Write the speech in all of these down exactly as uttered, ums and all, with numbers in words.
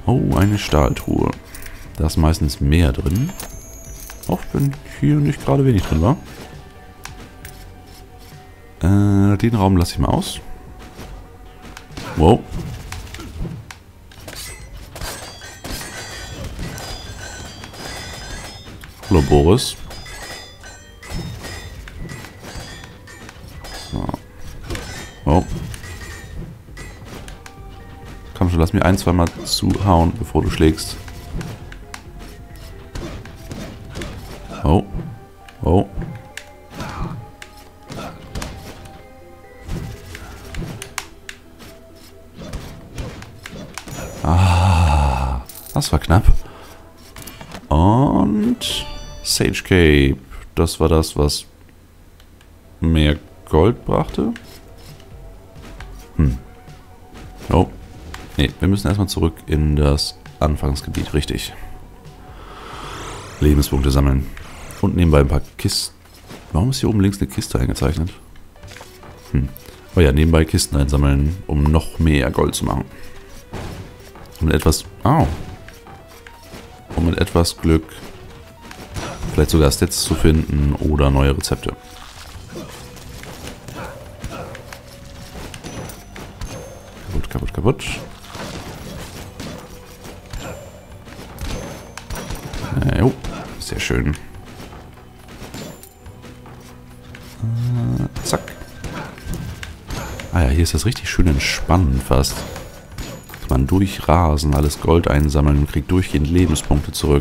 Oh, eine Stahltruhe. Da ist meistens mehr drin. Auch wenn hier nicht gerade wenig drin war. Äh, den Raum lasse ich mal aus. Wow. Hallo Boris. So. Oh. Komm schon, lass mich ein, zweimal zuhauen, bevor du schlägst. Oh. Oh. Ah. Das war knapp. Und Sage Cape. Das war das, was mehr Gold brachte. Hm. Oh. Ne, wir müssen erstmal zurück in das Anfangsgebiet. Richtig. Lebenspunkte sammeln. Und nebenbei ein paar Kisten. Warum ist hier oben links eine Kiste eingezeichnet? Hm. Oh ja, nebenbei Kisten einsammeln, um noch mehr Gold zu machen. Und mit etwas... Au. Und mit etwas Glück vielleicht sogar Stats zu finden oder neue Rezepte. Kaputt, kaputt, kaputt. Äh, oh, sehr schön. Äh, zack. Ah ja, hier ist das richtig schön entspannend fast. Kann man durchrasen, alles Gold einsammeln und kriegt durchgehend Lebenspunkte zurück.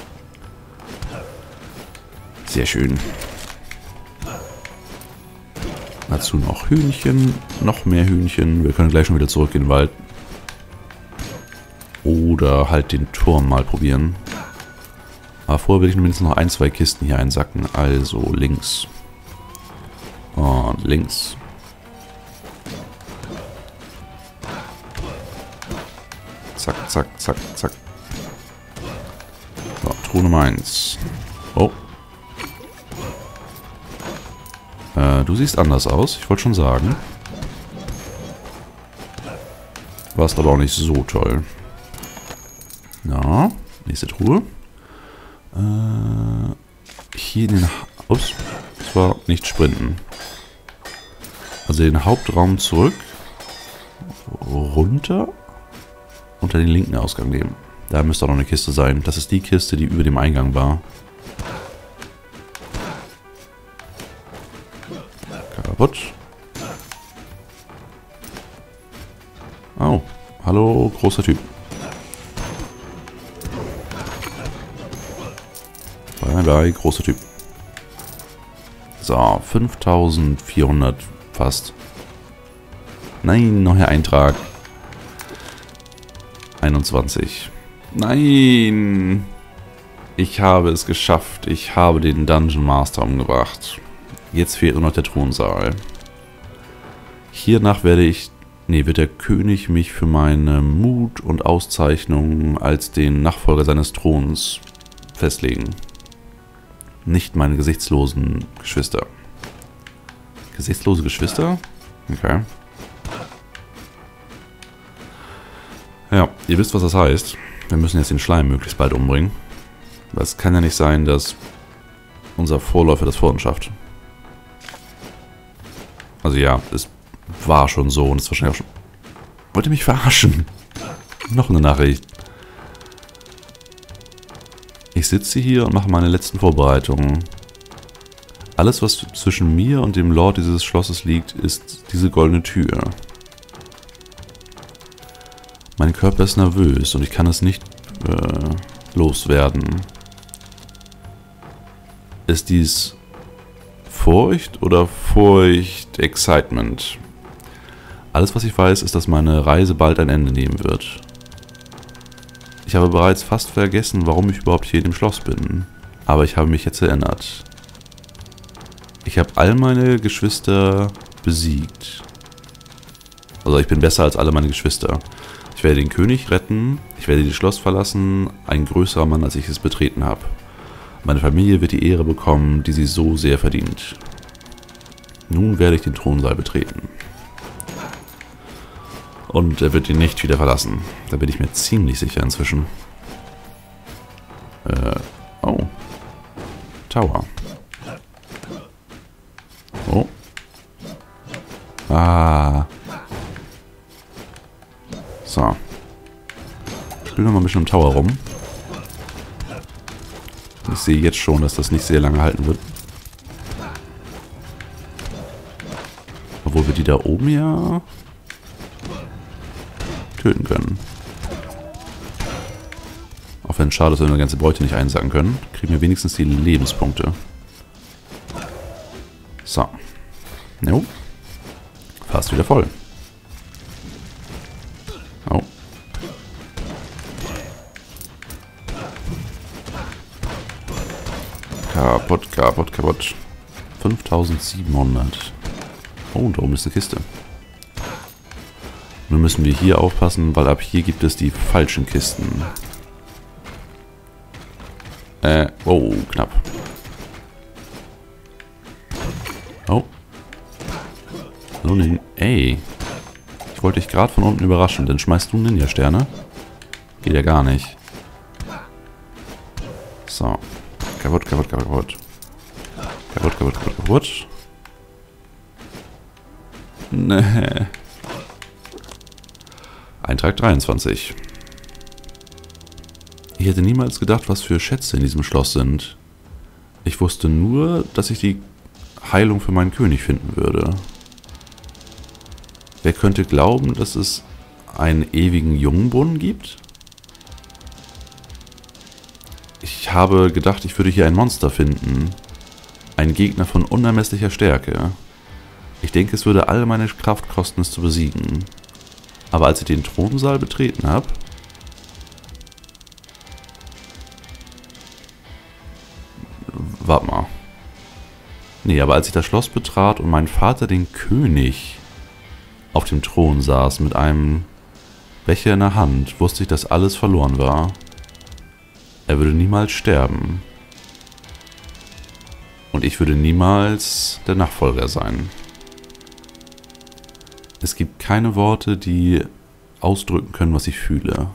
Sehr schön. Dazu noch Hühnchen, noch mehr Hühnchen. Wir können gleich schon wieder zurück in den Wald. Oder halt den Turm mal probieren. Aber vorher will ich mindestens noch ein, zwei Kisten hier einsacken. Also links. Und links. Zack, zack, zack, zack. So, Truhe Nummer eins. Oh. Äh, du siehst anders aus. Ich wollte schon sagen. Warst aber auch nicht so toll. Ja, nächste Truhe. Äh, hier den... Ha Ups, das war nicht sprinten. Also den Hauptraum zurück. Runter. Unter den linken Ausgang nehmen. Da müsste auch noch eine Kiste sein. Das ist die Kiste, die über dem Eingang war. Kaputt. Oh, hallo, großer Typ. Bye, bye, großer Typ. So, fünftausendvierhundert fast. Nein, neuer Eintrag. einundzwanzig. Nein! Ich habe es geschafft. Ich habe den Dungeon Master umgebracht. Jetzt fehlt nur noch der Thronsaal. Hiernach werde ich... Nee, wird der König mich für meine Mut und Auszeichnung als den Nachfolger seines Throns festlegen. Nicht meine gesichtslosen Geschwister. Gesichtslose Geschwister? Okay. Ja, ihr wisst, was das heißt. Wir müssen jetzt den Schleim möglichst bald umbringen. Weil es kann ja nicht sein, dass unser Vorläufer das vor uns schafft. Also ja, es war schon so und es ist wahrscheinlich auch schon... Wollt ihr mich verarschen? Noch eine Nachricht. Ich sitze hier und mache meine letzten Vorbereitungen. Alles, was zwischen mir und dem Lord dieses Schlosses liegt, ist diese goldene Tür. Mein Körper ist nervös und ich kann es nicht äh, loswerden. Ist dies Furcht oder Furcht Excitement? Alles, was ich weiß, ist, dass meine Reise bald ein Ende nehmen wird. Ich habe bereits fast vergessen, warum ich überhaupt hier in dem Schloss bin. Aber ich habe mich jetzt erinnert. Ich habe all meine Geschwister besiegt. Also ich bin besser als alle meine Geschwister. Ich werde den König retten, ich werde das Schloss verlassen, ein größerer Mann, als ich es betreten habe. Meine Familie wird die Ehre bekommen, die sie so sehr verdient. Nun werde ich den Thronsaal betreten. Und er wird ihn nicht wieder verlassen. Da bin ich mir ziemlich sicher inzwischen. Äh, oh. Tower. Oh. Ah. So. Spielen wir mal ein bisschen im Tower rum. Ich sehe jetzt schon, dass das nicht sehr lange halten wird. Obwohl wir die da oben ja töten können. Auch wenn es schade ist, wenn wir eine ganze Beute nicht einsacken können, kriegen wir wenigstens die Lebenspunkte. So. Jo. Fast wieder voll. Oh. Kaputt, kaputt, kaputt. fünftausendsiebenhundert. Oh, und da oben ist eine Kiste. Nun müssen wir hier aufpassen, weil ab hier gibt es die falschen Kisten. Äh, oh, knapp. Oh. So, Nin ey. Ich wollte dich gerade von unten überraschen, dann schmeißt du Ninja-Sterne. Geht ja gar nicht. So. Kaputt, kaputt, kaputt, kaputt. Kaputt, kaputt, kaputt, kaputt. Nee. Eintrag dreiundzwanzig. Ich hätte niemals gedacht, was für Schätze in diesem Schloss sind. Ich wusste nur, dass ich die Heilung für meinen König finden würde. Wer könnte glauben, dass es einen ewigen Jungbrunnen gibt? Ich habe gedacht, ich würde hier ein Monster finden. Ein Gegner von unermesslicher Stärke. Ich denke, es würde all meine Kraft kosten, es zu besiegen. Aber als ich den Thronsaal betreten habe... Warte mal. Nee, aber als ich das Schloss betrat und mein Vater den König auf dem Thron saß mit einem Becher in der Hand, wusste ich, dass alles verloren war. Er würde niemals sterben. Und ich würde niemals der Nachfolger sein. Es gibt keine Worte, die ausdrücken können, was ich fühle.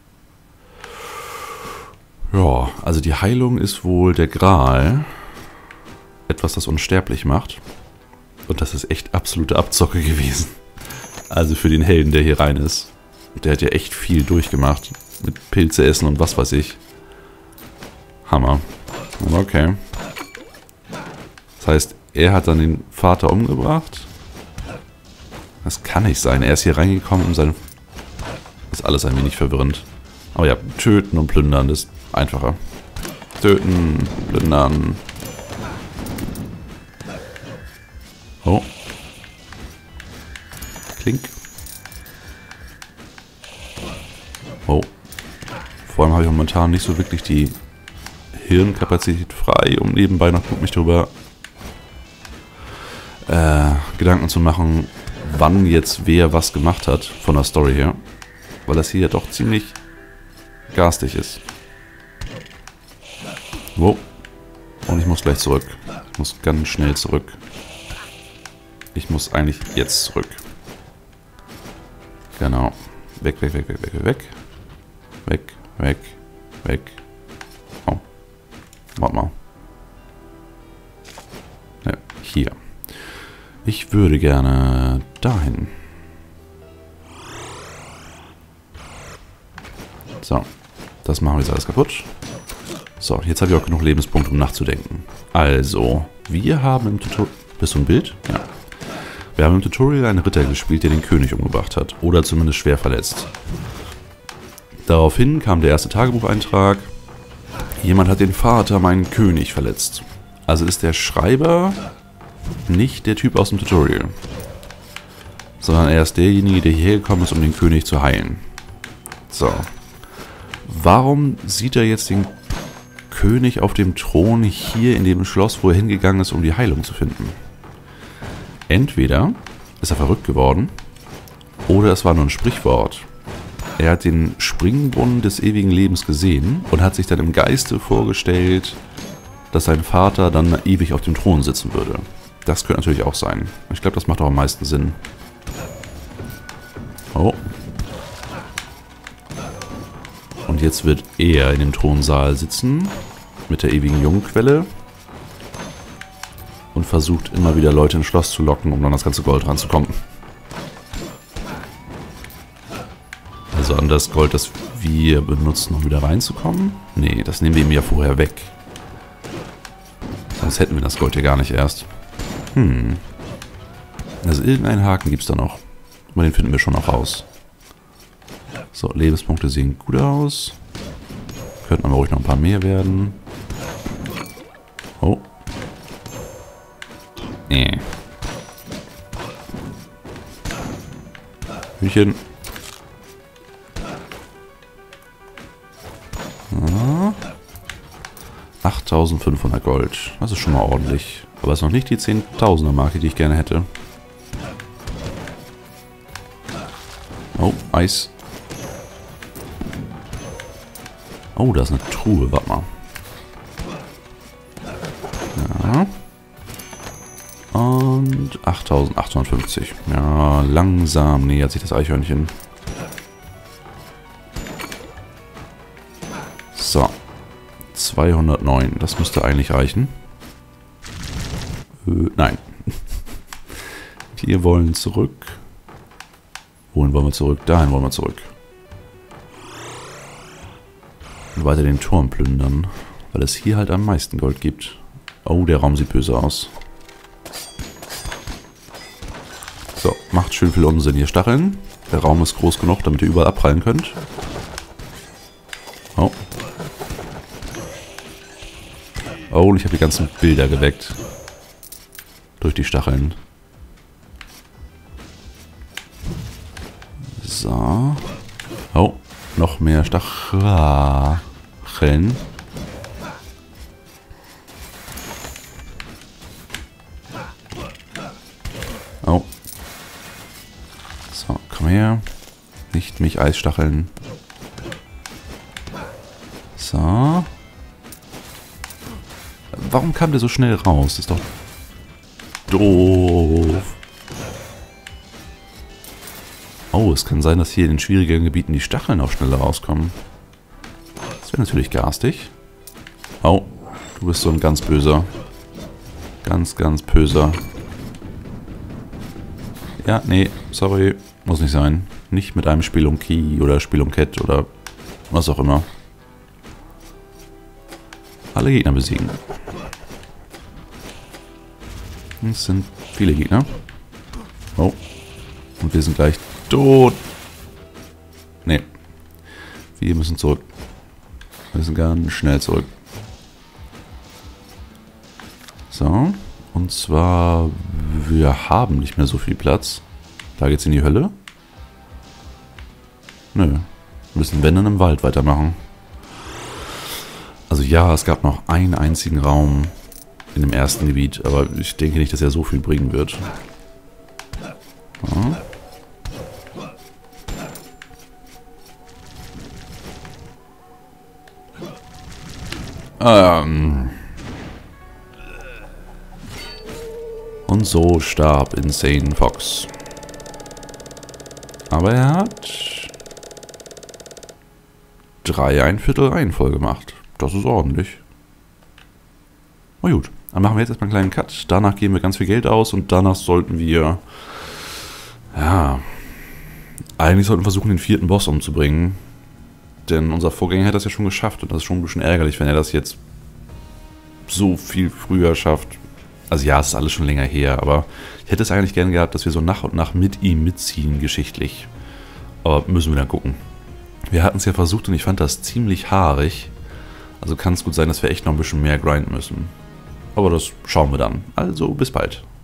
Ja, also die Heilung ist wohl der Gral. Etwas, das unsterblich macht. Und das ist echt absolute Abzocke gewesen. Also für den Helden, der hier rein ist. Der hat ja echt viel durchgemacht. Mit Pilze essen und was weiß ich. Hammer. Aber okay. Das heißt, er hat dann den Vater umgebracht. Das kann nicht sein. Er ist hier reingekommen, um seine... Das ist alles ein wenig verwirrend. Aber ja, töten und plündern ist einfacher. Töten, plündern. Oh. Klink. Oh. Vor allem habe ich momentan nicht so wirklich die Hirnkapazität frei, um nebenbei noch gut mich darüber äh, Gedanken zu machen, wann jetzt wer was gemacht hat, von der Story her. Weil das hier ja doch ziemlich garstig ist. Wow. Und ich muss gleich zurück. Ich muss ganz schnell zurück. Ich muss eigentlich jetzt zurück. Genau. Weg, weg, weg, weg, weg, weg. Weg, weg, weg. Oh. Warte mal. Ja, hier. Ich würde gerne dahin. So. Das machen wir jetzt alles kaputt. So, jetzt habe ich auch genug Lebenspunkte, um nachzudenken. Also, wir haben im Tutorial... Bist du ein Bild? Ja. Wir haben im Tutorial einen Ritter gespielt, der den König umgebracht hat. Oder zumindest schwer verletzt. Daraufhin kam der erste Tagebucheintrag. Jemand hat den Vater, meinen König, verletzt. Also ist der Schreiber nicht der Typ aus dem Tutorial. Sondern er ist derjenige, der hierher gekommen ist, um den König zu heilen. So. Warum sieht er jetzt den König auf dem Thron hier in dem Schloss, wo er hingegangen ist, um die Heilung zu finden? Entweder ist er verrückt geworden, oder es war nur ein Sprichwort. Er hat den Springbrunnen des ewigen Lebens gesehen und hat sich dann im Geiste vorgestellt, dass sein Vater dann ewig auf dem Thron sitzen würde. Das könnte natürlich auch sein. Ich glaube, das macht auch am meisten Sinn. Oh, Und jetzt wird er in dem Thronsaal sitzen. Mit der ewigen Jungquelle. Und versucht immer wieder Leute ins Schloss zu locken, um dann das ganze Gold ranzukommen. Also an das Gold, das wir benutzen, um wieder reinzukommen? Nee, das nehmen wir ihm ja vorher weg. Sonst hätten wir das Gold ja gar nicht erst. Hm. Also irgendeinen Haken gibt es da noch. Aber den finden wir schon noch raus. So, Lebenspunkte sehen gut aus. Könnten aber ruhig noch ein paar mehr werden. Oh. Nee. Hühnchen. Ah. achttausendfünfhundert Gold. Das ist schon mal ordentlich. Aber es ist noch nicht die zehntausender Marke, die ich gerne hätte. Oh, Eis. Oh, da ist eine Truhe. Warte mal. Ja. Und achttausendachthundertfünfzig. Ja, langsam nähert sich das Eichhörnchen. So. zweihundertneun. Das müsste eigentlich reichen. Äh, nein. Wir wollen zurück. Wohin wollen wir zurück? Dahin wollen wir zurück. Und weiter den Turm plündern. Weil es hier halt am meisten Gold gibt. Oh, der Raum sieht böse aus. So, macht schön viel Unsinn hier. Stacheln. Der Raum ist groß genug, damit ihr überall abprallen könnt. Oh. Oh, und ich habe die ganzen Bilder geweckt. Durch die Stacheln. So. Oh, noch mehr Stacheln. Oh. So, komm her. Nicht mich Eisstacheln. So. Warum kam der so schnell raus? Das ist doch doof. Oh, es kann sein, dass hier in den schwierigen Gebieten die Stacheln auch schneller rauskommen. Das wäre natürlich garstig. Oh, du bist so ein ganz böser. Ganz, ganz böser. Ja, nee, sorry. Muss nicht sein. Nicht mit einem Spelunky oder Spelunkett oder was auch immer. Alle Gegner besiegen. Es sind viele Gegner. Oh. Und wir sind gleich tot. Nee. Wir müssen zurück. Wir müssen ganz schnell zurück. So. Und zwar, wir haben nicht mehr so viel Platz. Da geht's in die Hölle. Nö. Wir müssen, wenn, dann im Wald weitermachen. Also ja, es gab noch einen einzigen Raum in dem ersten Gebiet, aber ich denke nicht, dass er so viel bringen wird. Ja. Ähm. Und so starb Insane Fox. Aber er hat drei ein Viertel Reihenvoll gemacht. Das ist ordentlich. Na gut, dann machen wir jetzt erstmal einen kleinen Cut. Danach geben wir ganz viel Geld aus und danach sollten wir... Ja... Eigentlich sollten wir versuchen, den vierten Boss umzubringen. Denn unser Vorgänger hat das ja schon geschafft und das ist schon ein bisschen ärgerlich, wenn er das jetzt so viel früher schafft. Also ja, es ist alles schon länger her, aber ich hätte es eigentlich gerne gehabt, dass wir so nach und nach mit ihm mitziehen, geschichtlich. Aber müssen wir dann gucken. Wir hatten es ja versucht und ich fand das ziemlich haarig. Also kann es gut sein, dass wir echt noch ein bisschen mehr grinden müssen. Aber das schauen wir dann. Also bis bald.